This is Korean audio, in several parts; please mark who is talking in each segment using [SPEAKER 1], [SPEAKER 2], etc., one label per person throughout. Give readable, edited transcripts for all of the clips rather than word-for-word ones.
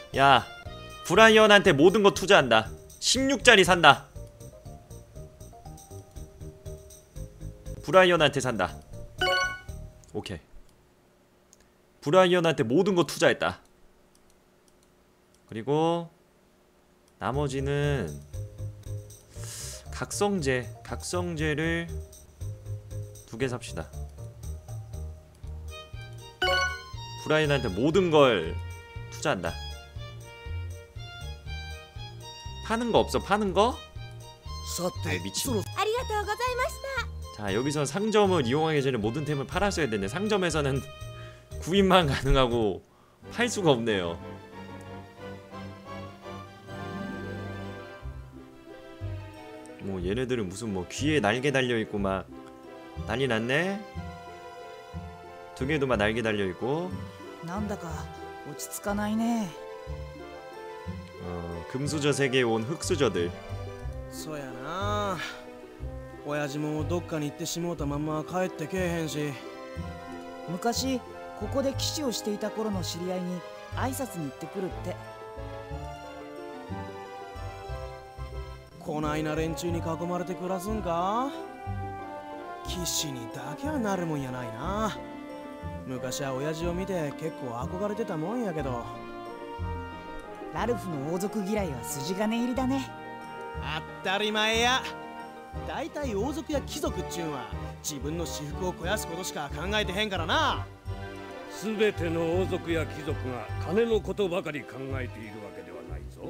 [SPEAKER 1] 야, 브라이언한테 모든 거 투자한다. 16짜리 산다. 브라이언한테 산다. 오케이. 브라이언한테 모든 거 투자했다. 그리고 나머지는 각성제를 2개 삽시다. 브라이언한테 모든 걸 투자한다. 파는 거 없어? 파는 거? 아이 미친. 자, 여기서 상점을 이용하기 전에 모든 템을 팔았어야 되는데 상점에서는 구입만 가능하고 팔 수가 없네요. 뭐 얘네들은 무슨 뭐 귀에 날개 달려있고 막 난리 났네? 두 개도 막 날개 달려있고. 금수저 세계에 온 흑수저들.
[SPEAKER 2] そうやな。親父もどっかに行ってしもうたまま帰ってけえへんし。
[SPEAKER 3] 昔ここで騎士をしていた頃の知り合いに挨拶に行ってくるって。
[SPEAKER 2] こないな連中に囲まれて暮らすんか。騎士にだけはなるもんやないな。昔は親父を見て結構憧れてたもんやけど。
[SPEAKER 3] ラルフの王族嫌いは筋金入りだね。
[SPEAKER 2] 当たり前や。だいたい王族や貴族っちゅうんは自分の私腹を肥やすことしか考えてへんからな。
[SPEAKER 4] すべての王族や貴族が金のことばかり考えているわけではないぞ。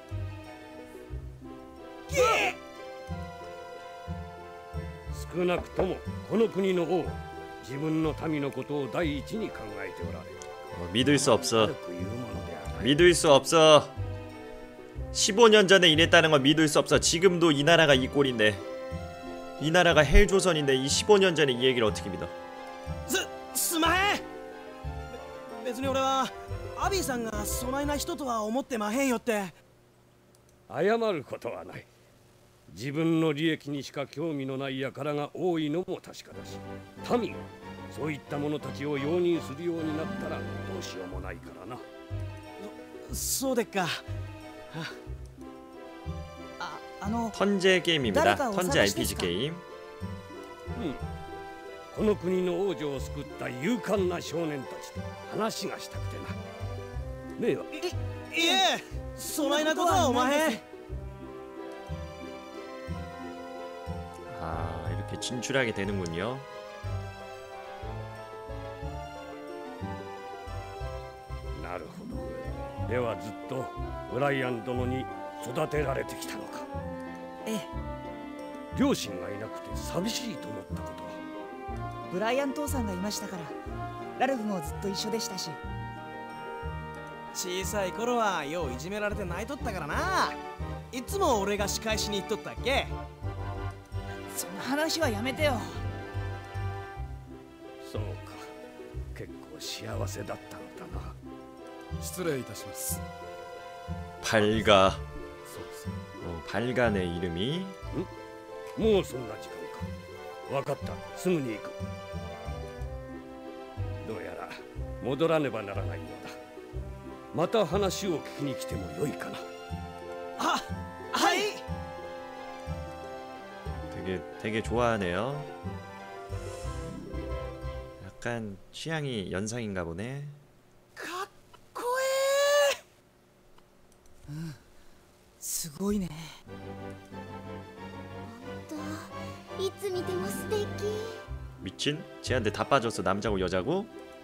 [SPEAKER 4] 少なくともこの国の王は自分の民のことを第一に考えておられる。
[SPEAKER 1] 믿을 수 없어. 믿을 수 없어. 15년 전에 이랬다는 건 믿을 수 없어. 지금도 이 나라가 이 꼴인데, 이 나라가 헬조선인데 이 15년 전에 이 얘기를 어떻게 믿어?
[SPEAKER 2] すまへん。別に俺はアビーさんがそないな人とは思ってまへんよって。
[SPEAKER 4] 謝ることはない。自分の利益にしか興味のない輩が多いのも確かだし、民がそういった者たちを容認するようになったらどうしようもないからな。
[SPEAKER 2] そうでっか。
[SPEAKER 1] 턴제 게임입니다. 턴제 RPG 게임.
[SPEAKER 4] この国の王女を救った勇敢な少年たちと話がしたくてな。ねえわ。
[SPEAKER 2] いえ、そないなことはおまへん。
[SPEAKER 1] 아, 이렇게 진출하게 되는군요.
[SPEAKER 4] 나르호도. ではずっとブライアン殿に育てられてきたのか。
[SPEAKER 3] ええ。
[SPEAKER 4] 両親がいなくて寂しいと思ったことは。
[SPEAKER 3] ブライアン父さんがいましたから、ラルフもずっと一緒でしたし。
[SPEAKER 2] 小さい頃はよういじめられて泣いとったからな。いつも俺が仕返しに行っとったっけ。
[SPEAKER 3] その話はやめてよ。
[SPEAKER 4] そうか。結構幸せだったのだな。
[SPEAKER 5] 失礼いたします。
[SPEAKER 1] 밝아. 밝아네 이름이.
[SPEAKER 4] もうそんな時間か。わかった。すぐに行く。どうやら戻らねばならないようだ。また話を聞きに来てもよいかな。
[SPEAKER 2] あ、はい。
[SPEAKER 1] 되게 좋아하네요. 약간 취향이 연상인가 보네.
[SPEAKER 2] かっこええ。
[SPEAKER 3] すごいね。
[SPEAKER 6] いつ見ても素敵。
[SPEAKER 1] 미친? 쟤한테 다 빠졌어. 남자고 여자고?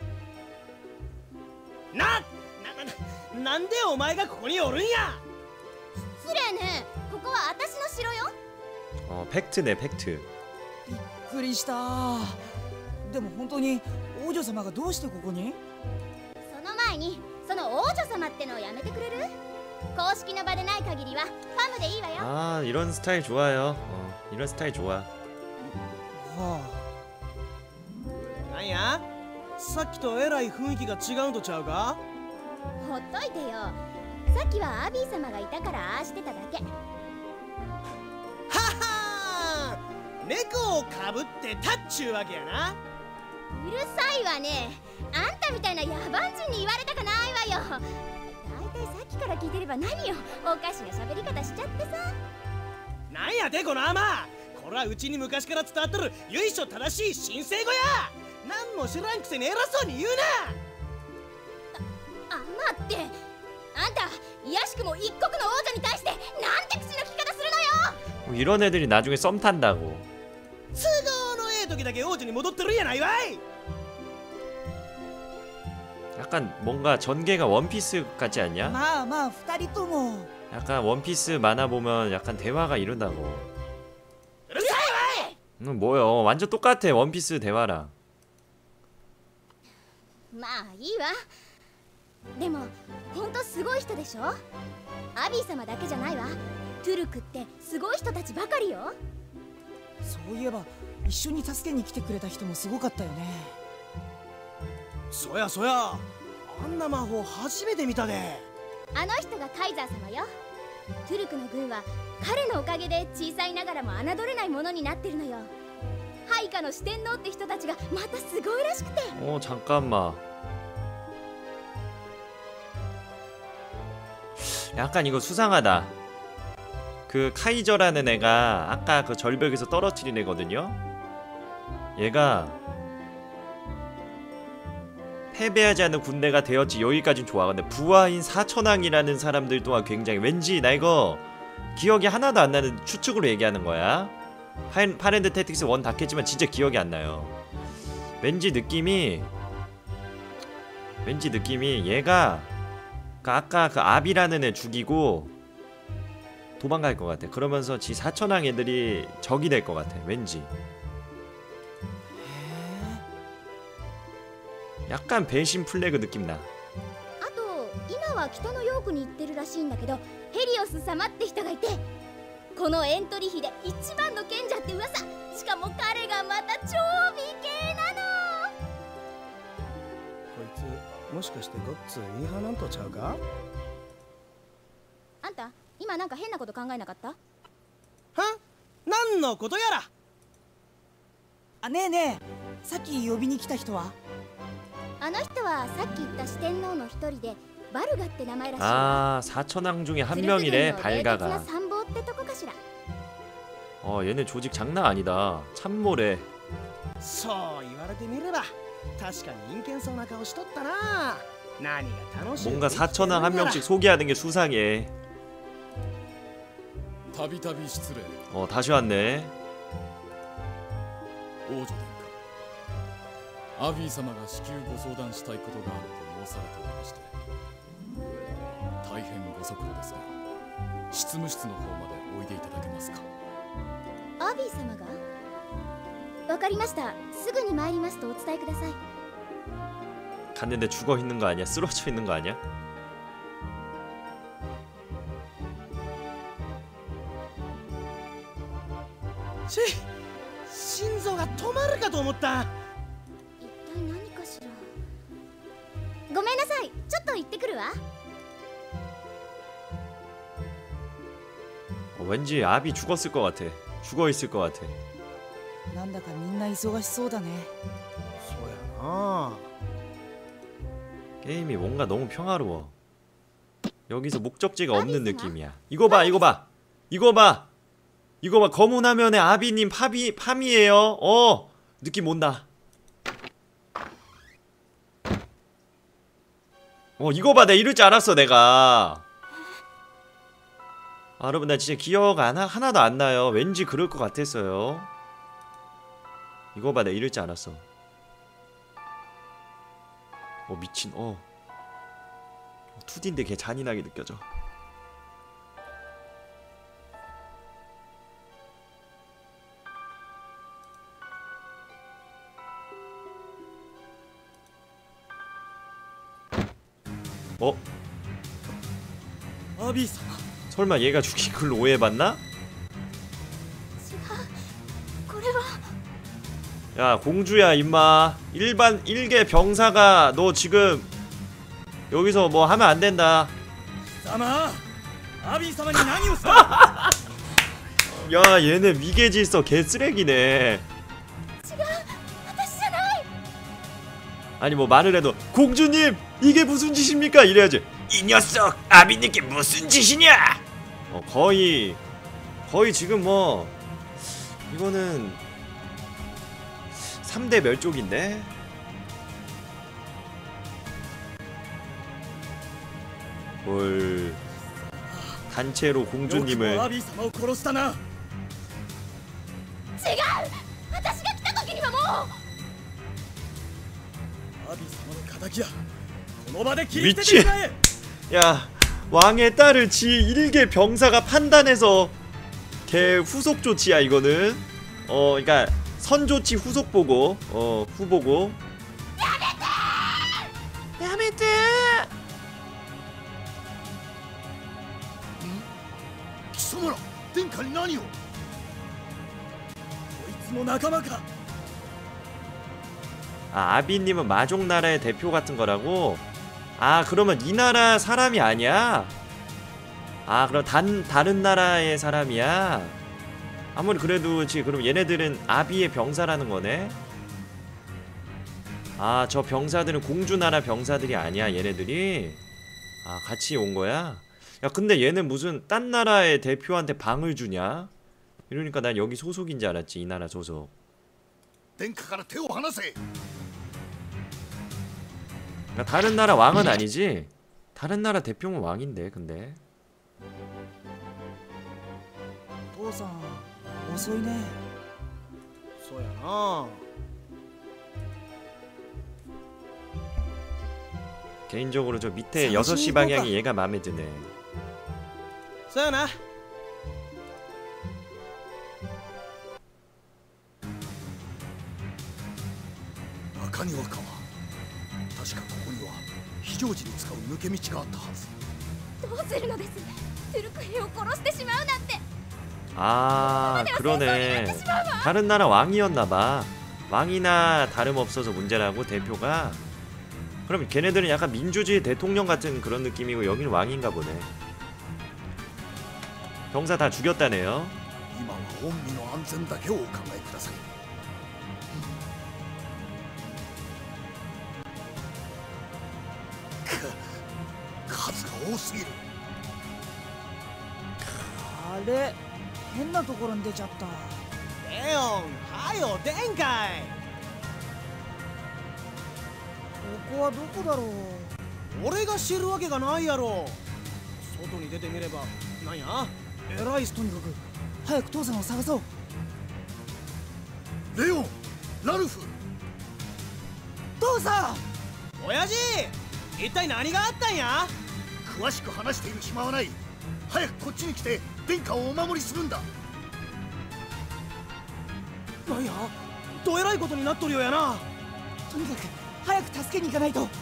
[SPEAKER 2] なんでお前がここにおるんや。
[SPEAKER 6] 失礼ね。ここは私の城よ。
[SPEAKER 1] 팩트네 팩트.
[SPEAKER 3] びっくりした。でも本当に王女様がどうしてここに？
[SPEAKER 6] その前にその王女様ってのをやめてくれる？公式の場でない限りはファムでいいわよ。
[SPEAKER 1] 아, 이런 스타일 좋아요. 이런 스타일 좋아.
[SPEAKER 2] なんや？さっきとえらい雰囲気が違うんとちゃうか？
[SPEAKER 6] ほっといてよ。さっきはアビー様がいたからああしてただけ。
[SPEAKER 2] 猫をかぶってたっちゅうわけやな。
[SPEAKER 6] うるさいわね。あんたみたいな野蛮人に言われたかないわよ。だいたいさから聞いてれば何よ、おかしな喋り方しちゃってさ。
[SPEAKER 2] なんやでこのアマ、これはうちに昔から伝わってる由緒正しい神聖語や。何も知らんくせに偉そうに言うな。
[SPEAKER 6] アマってあんた、いやしくも一国の王女に対してなんて口の利き方するのよ。
[SPEAKER 1] 이런 애들이 나중에 썸 탄다고.
[SPEAKER 2] 都合のええ時だけ王女に戻ってるんやないわい。
[SPEAKER 1] 약간 뭔가 전개가 원피스 같지 않냐?
[SPEAKER 3] まあまあ二人とも
[SPEAKER 1] 약간 원피스 만화 보면 약간 대화가 이런다고.
[SPEAKER 2] うるさいわい。
[SPEAKER 1] 뭐요? 완전 똑같아 원피스 대화랑.
[SPEAKER 6] まあいいわ。でもほんとすごい人でしょ。アビー様だけじゃないわ。トゥルクってすごい人たちばかりよ。
[SPEAKER 3] そういえば一緒に助けに来てくれた人もすごかったよね。
[SPEAKER 2] そやそや、あんな魔法初めて見たで。
[SPEAKER 6] あの人がカイザー様よ。トゥルクの軍は彼のおかげで小さいながらも侮れないものになってるのよ。配下の四天王って人たちがまたすごいらしくて。
[SPEAKER 1] 잠깐만. 약간 이거 수상하다. 그 카이저라는 애가 아까 그 절벽에서 떨어뜨린 애거든요. 얘가 패배하지 않는 군대가 되었지. 여기까진 좋아. 근데 부하인 사천왕이라는 사람들 또한 굉장히, 왠지 나 이거 기억이 하나도 안 나는 추측으로 얘기하는 거야. 파랜드 태틱스 1 다 깼지만 진짜 기억이 안 나요. 왠지 느낌이 얘가 그 아까 그 아비라는 애 죽이고 도망갈 것 같아. 그러면서 지 사천왕 애들이 적이 될 것 같아. 왠지. 약간 배신 플래그 느낌 나.
[SPEAKER 6] あと今は北のヨークに行ってるらしいんだけど、ヘリオス様って人がいて、このエントリー費で一番の賢者って噂。しかも彼がまた超美形なの。
[SPEAKER 2] こいつもしかしてごっついい派なんとちゃうか。
[SPEAKER 6] あんた今なんか変なこと考えなかった？
[SPEAKER 2] は？何のことやら。
[SPEAKER 3] あ、ねえねえ、さっき呼びに来た人は？
[SPEAKER 6] あの人はさっき言った四天王の一人でバルガって名前らしいわ。
[SPEAKER 1] 아, 사천왕 중에 한 명이래. 발가가. 얘네 조직 장난 아니다. 참모래.
[SPEAKER 2] そう言われてみれば確かに陰険そうな顔しとったな。何が楽しい。
[SPEAKER 1] 뭔가 사천왕 한 명씩 소개하는 게 수상해.
[SPEAKER 5] たびたび失礼。
[SPEAKER 1] 다시 왔네.
[SPEAKER 5] 王女殿下、アビー様が至急ご相談したいことがあると申されておりまして、大変ご足労ですが、執務室の方までおいでいただけますか。
[SPEAKER 6] アビー様が？わかりました。すぐに参りますとお伝えください。
[SPEAKER 1] 갔는데 죽어 있는 거 아니야? 쓰러져 있는 거 아니야?
[SPEAKER 2] 心臓が止まるかと思った。
[SPEAKER 6] 一体何かしら。ごめんなさい、ちょっと行ってくるわ。
[SPEAKER 1] 왠지 아비 죽었을 것 같아. 죽어 있을 것 같아.
[SPEAKER 3] なんだかみんな忙しそうだね。
[SPEAKER 2] そうやな。
[SPEAKER 1] 게임이 뭔가 너무 평화로워. 여기서 목적지가 없는 느낌이야. 이거 봐, 이거 봐, 이거 봐, 이거 봐. 검은 화면에 아비님 파미예요. 느낌 온다. 이거 봐, 내가 이럴 줄 알았어 내가. 여러분 나 진짜 기억 하나도 안 나요. 왠지 그럴 것 같았어요. 이거 봐, 내가 이럴 줄 알았어. 미친. 2D인데 걔 잔인하게 느껴져.
[SPEAKER 2] 아비様.
[SPEAKER 1] 설마 얘가 죽인 걸로 오해받나? 야, 공주야 임마. 일개 병사가 너 지금 여기서 뭐 하면 안 된다.
[SPEAKER 2] 様、アビー様に何をした？
[SPEAKER 1] 야, 얘네 위계질서 개쓰레기네. 아니 뭐 말을 해도 공주님 이게 무슨 짓입니까? 이래야지. 이 녀석 아비님께 무슨 짓이냐? 거의 지금 뭐 이거는 3대 멸족인데. 뭘 단체로 공주님을.
[SPEAKER 6] 違う私が来た時にはもう
[SPEAKER 1] 미친. 야, 왕의 딸을 지 일개 병사가 판단해서 개 후속 조치야 이거는. 그러니까 선 조치 후속 보고, 후 보고. 야메테.
[SPEAKER 7] 기소모라, 땡카니 나니요?
[SPEAKER 2] こいつの仲間か
[SPEAKER 1] 아비님은 마족 나라의 대표 같은 거라고? 그러면 이 나라 사람이 아니야? 그럼 다른 나라의 사람이야? 아무리 그래도 지금 그럼 얘네들은 아비의 병사라는 거네? 저 병사들은 공주나라 병사들이 아니야 얘네들이? 같이 온 거야? 야 근데 얘는 무슨 딴 나라의 대표한테 방을 주냐? 이러니까 난 여기 소속인 줄 알았지. 이 나라 소속.
[SPEAKER 7] 殿下から手を離せ
[SPEAKER 1] 그러니까 다른 나라 왕은 아니지? 다른 나라 대표는 왕인데 근데
[SPEAKER 3] 父さん遅いね。
[SPEAKER 2] そうやな
[SPEAKER 1] 개인적으로 저 밑에 6시 방향이 얘가 마음에 드네.
[SPEAKER 2] そうやな
[SPEAKER 7] 赤庭川確かここには非常時に使う抜け道があったはず
[SPEAKER 6] どうするのです。トゥルク兵を殺してしまうなんて。
[SPEAKER 1] 그러네. 다른 나라 왕이었나봐. 왕이나 다름없어서 문제라고 대표가. 그럼 걔네들은 약간 민주주의 대통령 같은 그런 느낌이고 여기는 왕인가 보네. 병사 다 죽였다네요.
[SPEAKER 7] 今は御身の安全だけをお考えください数が多すぎる
[SPEAKER 3] あれ変なところに出ちゃった。
[SPEAKER 2] レオンはよでんかい
[SPEAKER 3] ここはどこだろう。
[SPEAKER 2] 俺が知るわけがないやろ外に出てみればなんや偉い
[SPEAKER 3] とにかく早く父さんを探そう。
[SPEAKER 7] レオンラルフ
[SPEAKER 3] 父さん
[SPEAKER 2] 親父一体何があったんや
[SPEAKER 7] 詳しく話している暇はない早くこっちに来て殿下をお守りするんだ
[SPEAKER 2] なんやどえらいことになっとるよやな
[SPEAKER 3] とにかく早く助けに行かないと。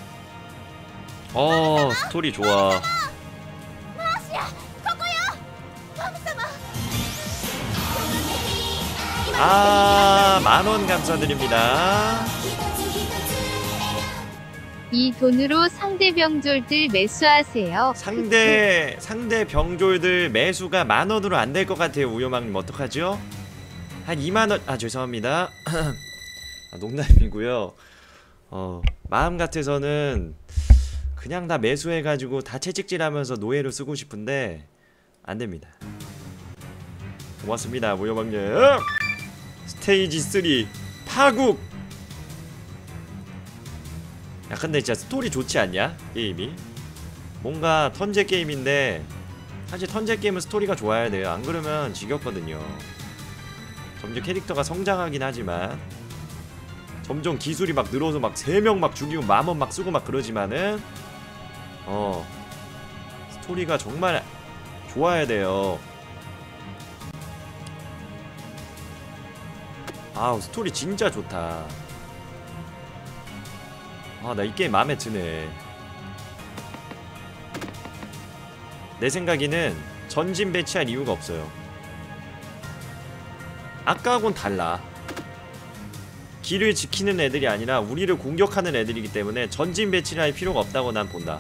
[SPEAKER 1] 스토리 좋아.
[SPEAKER 6] マーシア、ここよ。マム様。
[SPEAKER 1] 10,000원 감사드립니다.
[SPEAKER 8] 이 돈으로 상대 병졸들 매수하세요.
[SPEAKER 1] 상대 병졸들 매수가 10,000원으로 안 될 것 같아요. 우요망님 어떡하죠? 한 20,000원. 죄송합니다. 농담이고요. 마음 같아서는 그냥 다 매수해가지고 다 채찍질하면서 노예로 쓰고 싶은데 안 됩니다. 고맙습니다, 우요망님. 스테이지 3 파국. 야 근데 진짜 스토리 좋지 않냐? 게임이 뭔가 턴제 게임인데 사실 턴제 게임은 스토리가 좋아야 돼요. 안 그러면 지겹거든요. 점점 캐릭터가 성장하긴 하지만 점점 기술이 막 늘어서 막 3명 막 죽이고 만원 막 쓰고 막 그러지만은 스토리가 정말 좋아야 돼요. 스토리 진짜 좋다. 나 이 게임 마음에 드네. 내 생각에는 전진 배치할 이유가 없어요. 아까하고는 달라. 길을 지키는 애들이 아니라 우리를 공격하는 애들이기 때문에 전진 배치를 할 필요가 없다고 난 본다.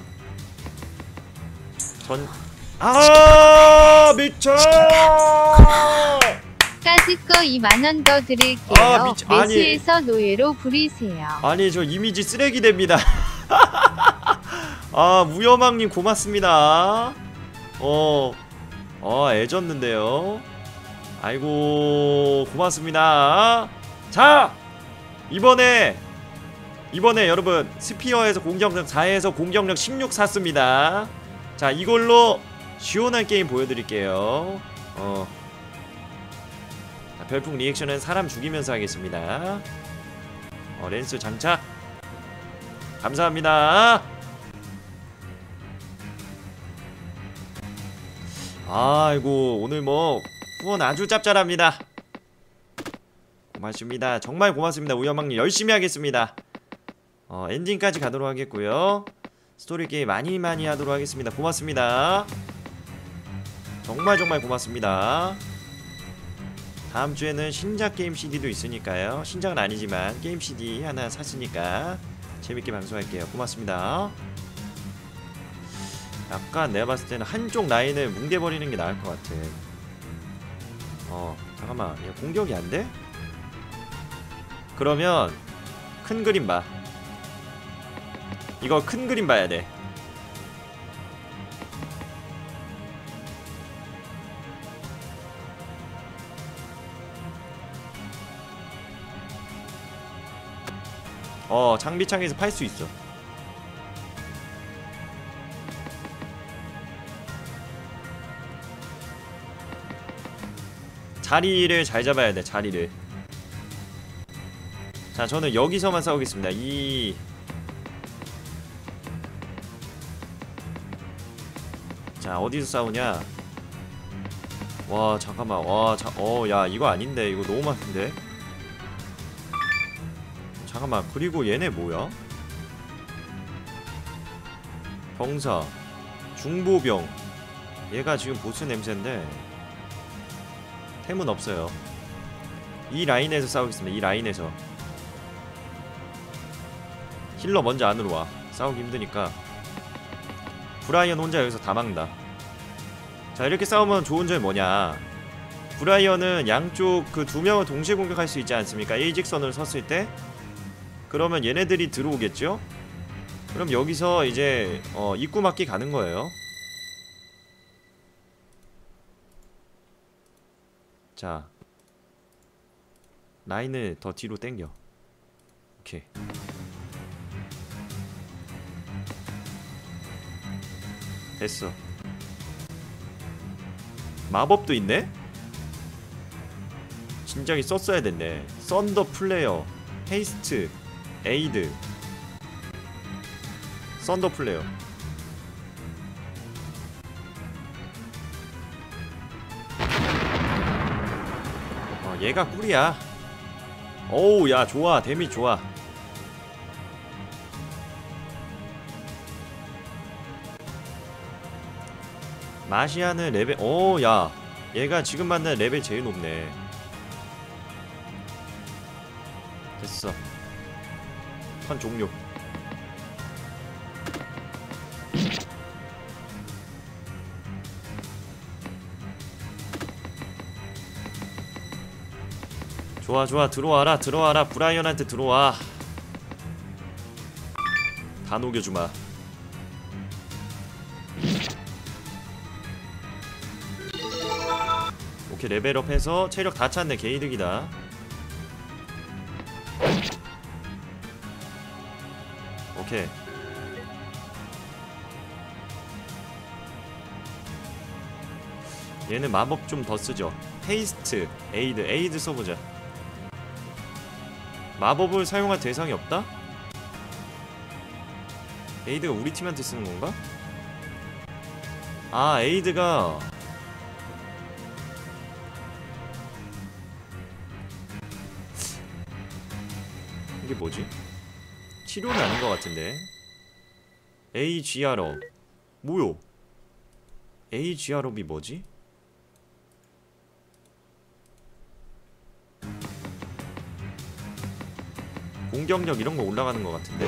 [SPEAKER 1] 미쳐!
[SPEAKER 8] 까짓 거 20,000원 더 드릴게요. 매수해서 노예로 부리세요.
[SPEAKER 1] 아니 저 이미지 쓰레기 됩니다. 아 무여망님 고맙습니다. 애졌는데요. 아이고 고맙습니다. 자 이번에 여러분 스피어에서 공격력 4에서 공격력 16 샀습니다. 자 이걸로 시원한 게임 보여드릴게요. 자, 별풍 리액션은 사람 죽이면서 하겠습니다. 렌스 장착 감사합니다. 아이고 오늘 뭐 후원 아주 짭짤합니다. 고맙습니다. 정말 고맙습니다. 우여망님 열심히 하겠습니다. 엔딩까지 가도록 하겠고요. 스토리 게임 많이 하도록 하겠습니다. 고맙습니다. 정말 고맙습니다. 다음 주에는 신작 게임 CD도 있으니까요. 신작은 아니지만 게임 CD 하나 샀으니까 재밌게 방송할게요. 고맙습니다. 약간 내가 봤을 때는 한쪽 라인을 뭉개버리는 게 나을 것 같아. 잠깐만 얘 공격이 안 돼? 그러면 큰 그림 봐. 이거 큰 그림 봐야 돼. 장비창에서 팔 수 있어. 자리를 잘 잡아야 돼. 자리를. 자 저는 여기서만 싸우겠습니다. 자 어디서 싸우냐. 와 잠깐만. 야 이거 아닌데. 이거 너무 많은데. 잠깐만. 그리고 얘네 뭐야? 병사 중보병. 얘가 지금 보스 냄새인데 템은 없어요. 이 라인에서 싸우겠습니다. 이 라인에서. 힐러 먼저 안으로 와. 싸우기 힘드니까. 브라이언 혼자 여기서 다 막는다. 자 이렇게 싸우면 좋은 점이 뭐냐. 브라이언은 양쪽 그 두 명을 동시에 공격할 수 있지 않습니까? 일직선으로 섰을 때. 그러면 얘네들이 들어오겠죠? 그럼 여기서 이제 입구 막기 가는 거예요. 자 라인을 더 뒤로 당겨. 오케이. 됐어. 마법도 있네? 진작에 썼어야 됐네. 썬더 플레이어, 헤이스트, 에이드. 썬더 플레이어. 얘가 꿀이야. 어우 야 좋아. 데미 좋아. 마시아는 레벨 야 얘가 지금 만난 레벨 제일 높네. 됐어. 턴 종료. 좋아 들어와라. 브라이언한테 들어와. 다 녹여주마. 오케이 레벨업해서 체력 다 찼네. 개이득이다. 오케이. 얘는 마법 좀 더 쓰죠. 헤이스트, 에이드 써보자. 마법을 사용할 대상이 없다? 에이드가 우리 팀한테 쓰는 건가? 아 에이드가 이게 뭐지? 치료는 아닌 것 같은데. AGR업 뭐요? AGR업이 뭐지? 공격력 이런 거 올라가는 것 같은데.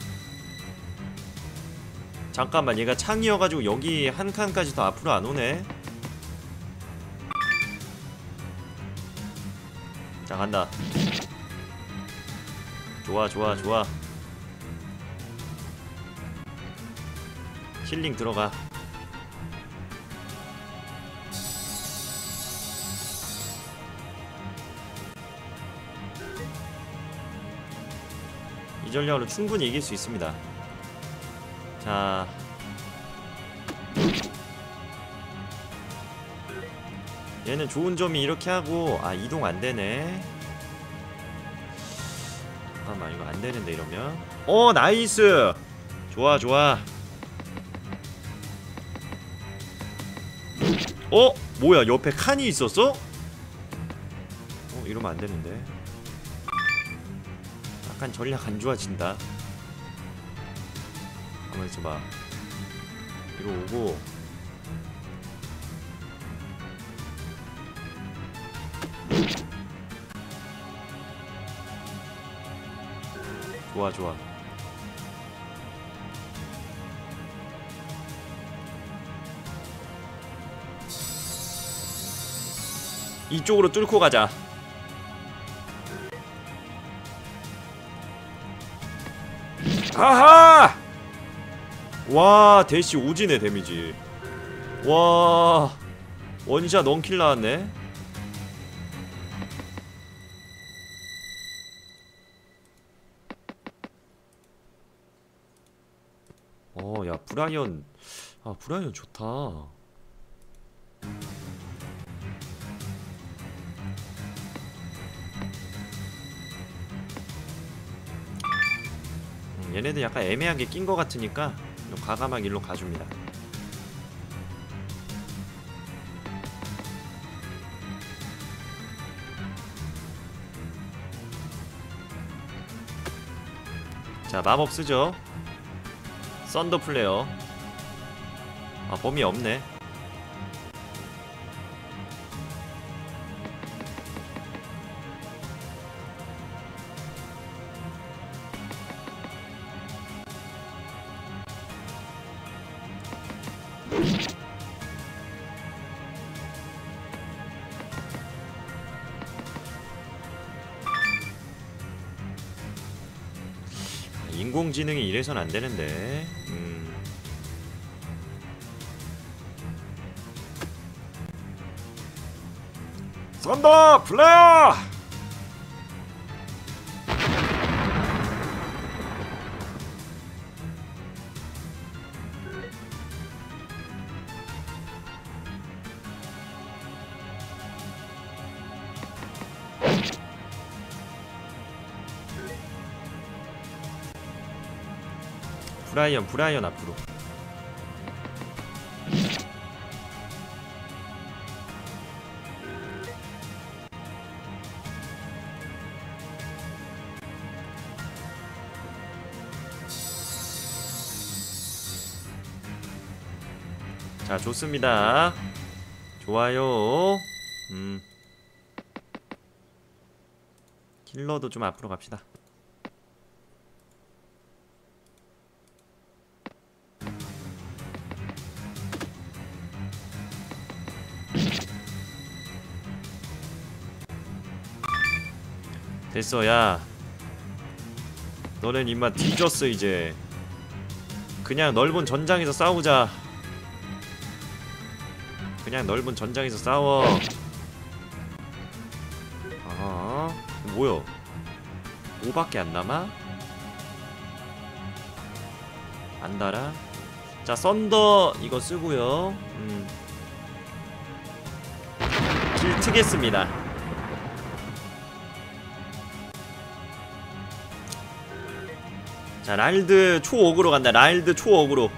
[SPEAKER 1] 잠깐만 얘가 창이어가지고 여기 한 칸까지 더 앞으로 안 오네. 자 간다. 좋아. 힐링 들어가. 이 전략으로 충분히 이길 수 있습니다. 자, 얘는 좋은 점이 이렇게 하고, 아 이동 안 되네. 잠깐만, 이거 안 되는데 이러면. 나이스. 좋아 좋아. 뭐야, 옆에 칸이 있었어? 이러면 안 되는데. 약간 전략 안 좋아진다. 한번 있어봐. 이거 오고. 좋아 좋아. 이쪽으로 뚫고 가자. 아하! 와, 대시 오지네 데미지. 와, 원샷 원킬 나왔네. 야, 브라이언. 아, 브라이언 좋다. 얘네들 약간 애매하게 낀 거 같으니까 과감하게 일로 가줍니다. 자, 마법 쓰죠. 썬더 플레어. 아, 범위 없네. 인공지능이 이래선 안 되는데. 썬더 플레어! 브라이언 앞으로. 자, 좋습니다. 좋아요. 힐러도 좀 앞으로 갑시다. 됐어. 야, 너넨 임마 뒤졌어. 이제 그냥 넓은 전장에서 싸우자. 그냥 넓은 전장에서 싸워. 아, 뭐야, 5밖에 안 남아? 안 달아? 자, 썬더 이거 쓰고요. 길 트겠습니다. 자, 랄드 초옥으로 간다. 랄드 초옥으로.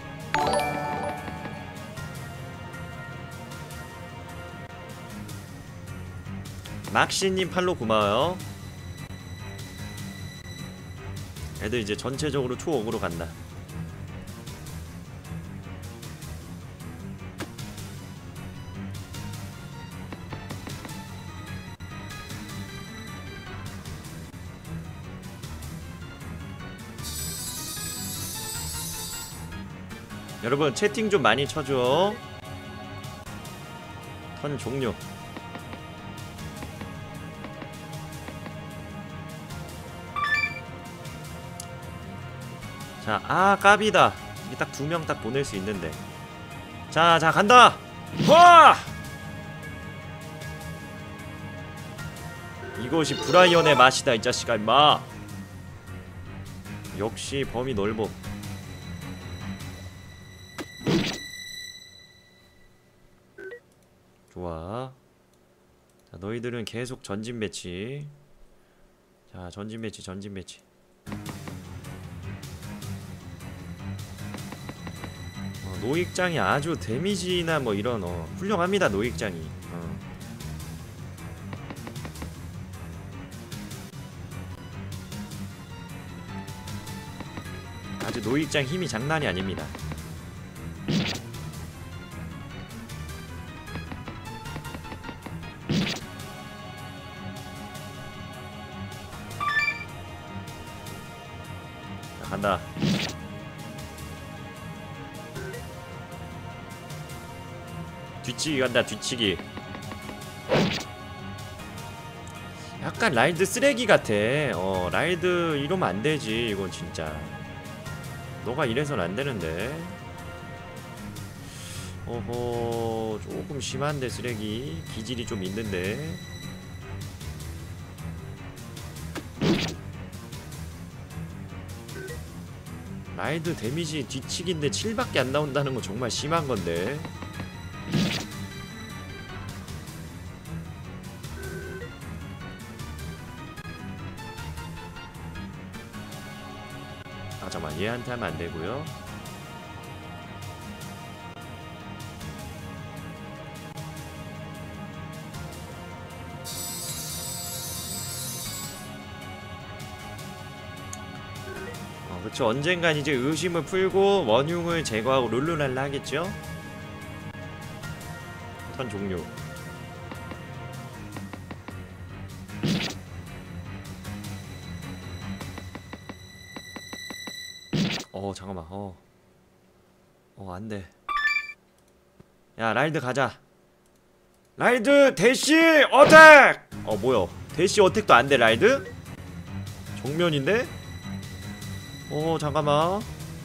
[SPEAKER 1] 막시님 팔로 고마워요. 애들 이제 전체적으로 초옥으로 간다. 여러분 채팅 좀 많이 쳐줘. 턴 종료. 자, 아 까비다. 이게 딱 2명 딱 보낼 수 있는데. 자 간다. 와! 이것이 브라이언의 맛이다 이 자식아 임마. 역시 범위 넓어. 좋아. 자, 너희들은 계속 전진 배치. 자, 전진 배치. 노익장이 아주 데미지나 뭐 이런 훌륭합니다. 노익장이. 아주 노익장 힘이 장난이 아닙니다. 자, 간다. 뒤치기 간다. 뒤치기. 약간 라이드 쓰레기 같아. 라이드 이러면 안 되지. 이건 진짜 너가 이래선 안 되는데. 어허, 조금 심한데 쓰레기. 기질이 좀 있는데. 라이드 데미지 뒤치기인데 7밖에 안 나온다는 건 정말 심한 건데. 아 잠깐만, 얘한테 하면 안 되고요. 그쵸, 언젠간 이제 의심을 풀고 원흉을 제거하고 룰루랄라 하겠죠? 턴 종료. 잠깐만. 안돼. 야, 라이드 가자. 라이드 대시 어택! 뭐야, 대시 어택도 안돼. 라이드? 정면인데? 잠깐만.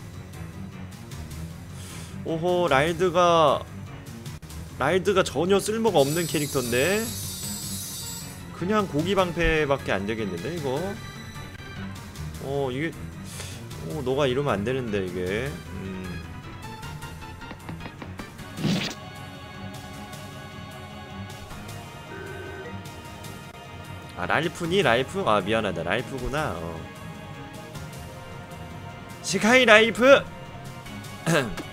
[SPEAKER 1] 오호, 라이드가 전혀 쓸모가 없는 캐릭터인데? 그냥 고기방패밖에 안 되겠는데 이거? 이게 너가 이러면 안 되는데 이게. 아, 랄프니? 랄프? 아, 미안하다. 랄프구나. 스카이 라이프.